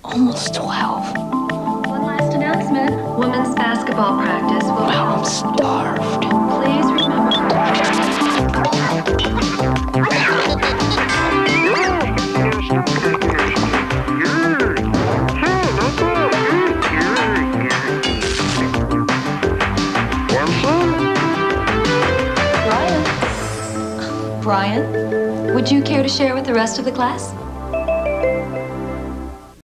almost 12. One last announcement. Women's basketball practice will be... Wow, I'm starved. Please remember... Brian, would you care to share with the rest of the class?